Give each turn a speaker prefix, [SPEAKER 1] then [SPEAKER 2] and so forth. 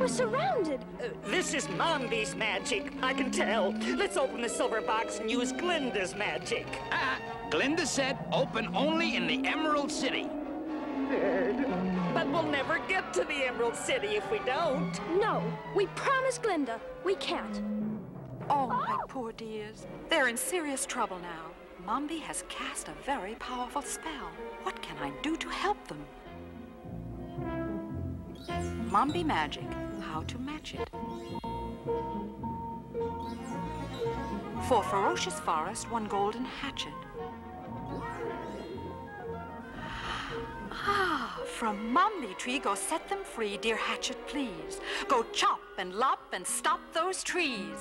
[SPEAKER 1] We're surrounded.
[SPEAKER 2] This is Mombi's magic. I can tell. Let's open the silver box and use Glinda's magic.
[SPEAKER 3] Glinda said open only in the Emerald City.
[SPEAKER 2] But we'll never get to the Emerald City if we don't.
[SPEAKER 1] No, we promised Glinda. We can't.
[SPEAKER 4] Oh, my poor dears. They're in serious trouble now. Mombi has cast a very powerful spell. What can I do to help them? Mombi magic. How to match it. For ferocious forest, 1 golden hatchet. From Mombi tree, go set them free, dear hatchet, please. Go chop and lop and stop those trees.